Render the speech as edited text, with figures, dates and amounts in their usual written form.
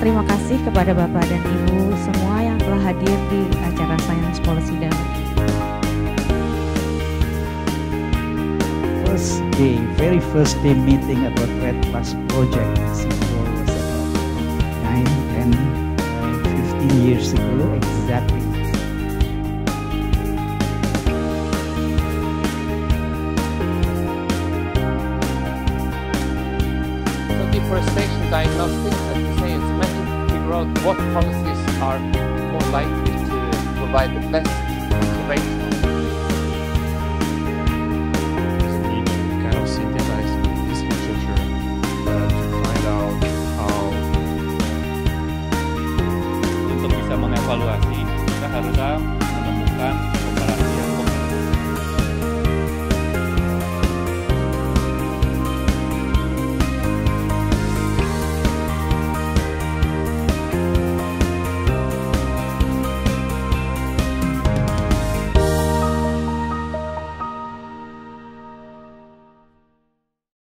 terima kasih kepada Bapak dan Ibu semua yang telah hadir di acara Science Policy Day. Very first day meeting about REDD Plus project. CIFOR was about 9, 10, 15 years ago exactly. Deforestation diagnostics, as we say, it's meant to figure out what policies are more likely to provide the best